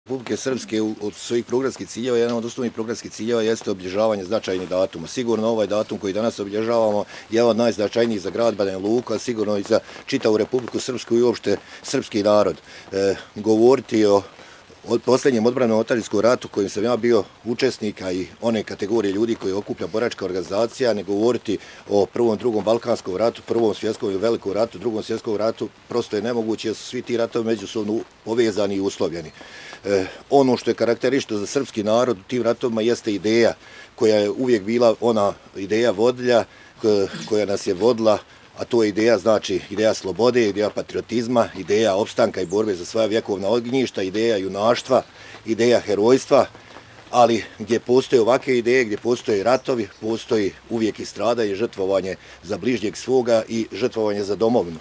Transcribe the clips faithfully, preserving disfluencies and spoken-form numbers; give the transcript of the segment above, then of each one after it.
Republike Srpske od svojih programskih ciljeva, jedan od osnovnih programskih ciljeva jeste obilježavanje značajnih datuma. Sigurno ovaj datum koji danas obilježavamo je jedan od najznačajnijih za grad Banja Luka, sigurno i za čitavu Republiku Srpsku i uopšte srpski narod. E, govoriti o od posljednjem odbrano-otadžbinskom ratu kojim sam ja bio učesnika i one kategorije ljudi koji okuplja boračka organizacija, ne govoriti o prvom, drugom Balkanskom ratu, prvom svjetskom i velikom ratu, drugom svjetskom ratu, prosto je nemoguće jer su svi ti ratovi međusobno povezani i uslovljeni. E, ono što je karakteristično za srpski narod u tim ratovima jeste ideja koja je uvijek bila ona ideja vodilja koja nas je vodila, a to je ideja, znači ideja slobode, ideja patriotizma, ideja opstanka i borbe za svoja vjekovna ognjišta, ideja junaštva, ideja herojstva, ali gdje postoje ovakve ideje, gdje postoje ratovi, postoji uvijek i stradanje, žrtvovanje za bližnjeg svoga i žrtvovanje za domovinu.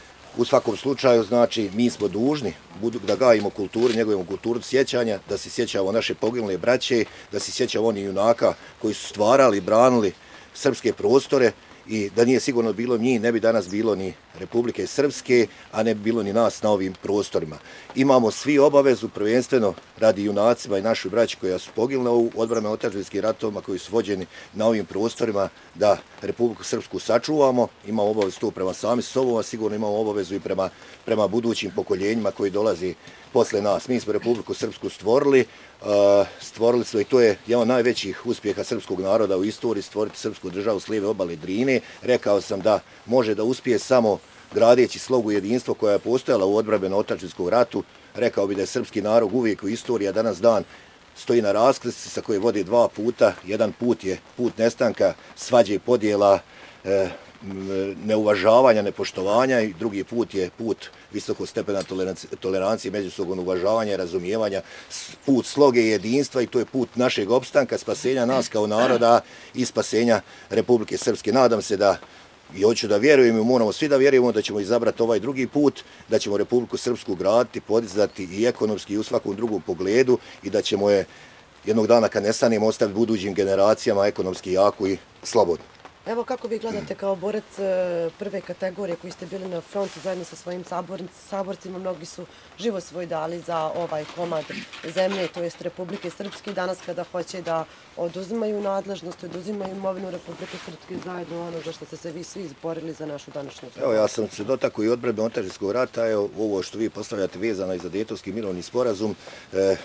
U svakom slučaju, znači, mi smo dužni da gajimo kulturu, njegujemo kulturu sjećanja, da se sjećamo naše poginule braće, da se sjećamo oni junaka koji su stvarali, branili srpske prostore, i da nije sigurno bilo njih, ne bi danas bilo ni Republike Srpske, a ne bi bilo ni nas na ovim prostorima. Imamo svi obavezu, prvenstveno radi junacima i našoj braći koja su poginula u odbrano-otadžbinskim ratovima koji su vođeni na ovim prostorima, da Republiku Srpsku sačuvamo. Imamo obavezu to prema sami sobom, a sigurno imamo obavezu i prema, prema budućim pokoljenjima koji dolazi posle nas. Mi smo Republiku Srpsku stvorili, uh, stvorili smo i to je jedan od najvećih uspjeha srpskog naroda u istoriji, stvoriti srpsku državu s lijeve obale Drine. Rekao sam da može da uspije samo gradeći slogu jedinstvo koja je postojala u odbrambeno-otadžbinskom ratu. Rekao bi da je srpski narod uvijek u istoriji, a danas dan stoji na raskrsnici sa koje vode dva puta. Jedan put je put nestanka, svađe i podjela, e, neuvažavanja, nepoštovanja, i drugi put je put visokog stepena tolerancije, međusobnog uvažavanja i razumijevanja, put sloge i jedinstva, i to je put našeg opstanka, spasenja nas kao naroda i spasenja Republike Srpske. Nadam se da, i hoću da vjerujem, i moramo svi da vjerujemo da ćemo izabrati ovaj drugi put, da ćemo Republiku Srpsku graditi, podizati i ekonomski i u svakom drugom pogledu, i da ćemo je jednog dana kad nestanemo ostaviti budućim generacijama ekonomski jaku i slobodnu. Evo kako vi gledate kao borac prve kategorije koji ste bili na frontu zajedno sa svojim saborcima, mnogi su život svoj dali za ovaj komad zemlje, to jest Republike Srpske, danas kada hoće da oduzimaju nadležnost, oduzimaju imovinu Republike Srpske, zajedno ono za što ste se vi svi izborili za našu današnju slobodu. Evo, ja sam se dotakao i odbrambeno-otadžbinskog rata, evo ovo što vi postavljate vezano i za Dejtonski mirovni sporazum. E,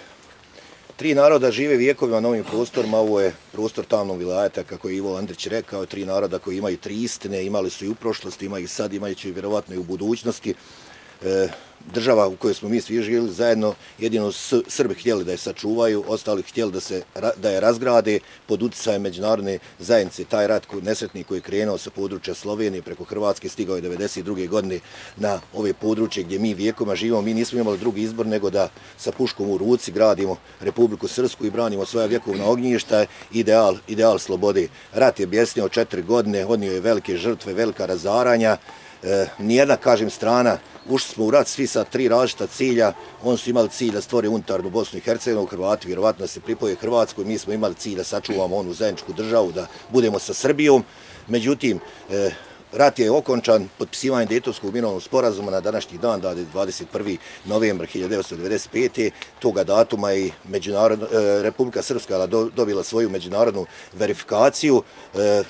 Tri naroda žive vijekovima na ovim prostorima, ovo je prostor tamnog vilajeta, kako je Ivo Andrić rekao, tri naroda koji imaju tri istine, imali su i u prošlosti, imaju i sad, imajući vjerovatno i u budućnosti. E, država u kojoj smo mi svi živjeli zajedno, jedino Srbi htjeli da je sačuvaju, ostali htjeli da, se, da je razgrade pod utjecajem međunarodne zajednice. Taj rat nesretni koji je krenuo sa područja Slovenije preko Hrvatske stigao je devedeset druge godine na ove područje gdje mi vijekovima živimo. Mi nismo imali drugi izbor nego da sa puškom u ruci gradimo Republiku Srpsku i branimo svoja vjekovna ognjišta, ideal, ideal slobode. Rat je bjesnio četiri godine, odnio je velike žrtve, velika razaranja. E, nijedna, kažem, strana, ušli smo u rat svi sa tri različita cilja. Oni su imali cilj da stvore unitarnu Bosnu i Hercegovinu, Hrvati vjerovatno da se pripoje Hrvatskoj, mi smo imali cilj da sačuvamo onu zajedničku državu, da budemo sa Srbijom. Međutim, e, rat je okončan potpisivanjem Dejtonskog mirovnog sporazuma na današnji dan, dvadeset prvi novembar hiljadu devetsto devedeset pete Toga datuma i e, Republika Srpska dobila svoju međunarodnu verifikaciju. E,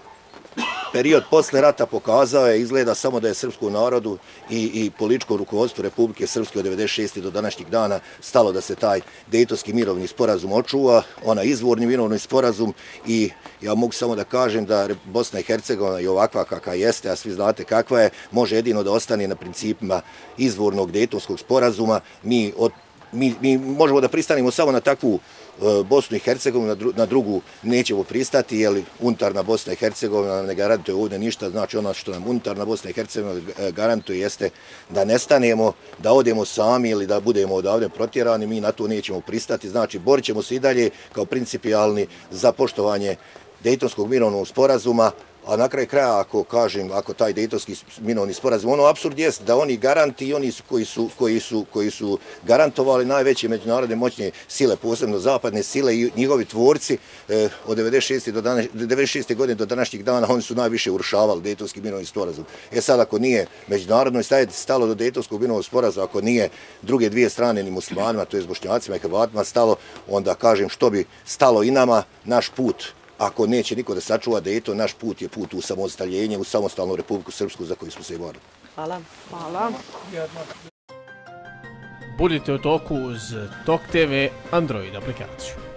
Period posle rata pokazao je, izgleda samo da je srpskom narodu i, i političkom rukovodstvu Republike Srpske od devedeset šeste do današnjeg dana stalo da se taj Dejtonski mirovni sporazum očuva, onaj izvorni mirovni sporazum, i ja mogu samo da kažem da Bosna i Hercegovina je ovakva kakva jeste, a svi znate kakva je, može jedino da ostane na principima izvornog Dejtonskog sporazuma. Mi, od, mi, mi možemo da pristanemo samo na takvu Bosnu i Hercegovinu, na drugu nećemo pristati, jer unitarna Bosna i Hercegovina ne garantuje ovdje ništa. Znači ono što nam unitarna Bosna i Hercegovina garantuje jeste da nestanemo, da odemo sami ili da budemo odavde protjerani, mi na to nećemo pristati. Znači borit ćemo se i dalje kao principijalni za poštovanje Dejtonskog mirovnog sporazuma, A na kraju kraja, ako kažem, ako taj Dejtonski mirovni sporazum, ono apsurd jest da oni garanti i oni koji su, koji su, koji su garantovali najveće međunarodne moćne sile, posebno zapadne sile i njihovi tvorci eh, od devedeset šeste godine do današnjeg dana, oni su najviše urušavali Dejtonski mirovni sporazum. E sad, ako nije međunarodno stalo do Dejtonskog mirovnog sporazuma, ako nije druge dvije strane ni muslimanima, to je Bošnjacima i Hrvatima stalo, onda kažem što bi stalo i nama, naš put. Ako neće niko da sačuva Dejton, naš put je put u samostaljenje, u samostalnu Republiku Srpsku za koju smo se i borili. Hvala. Hvala. Budite u toku uz Tok te ve Android aplikaciju.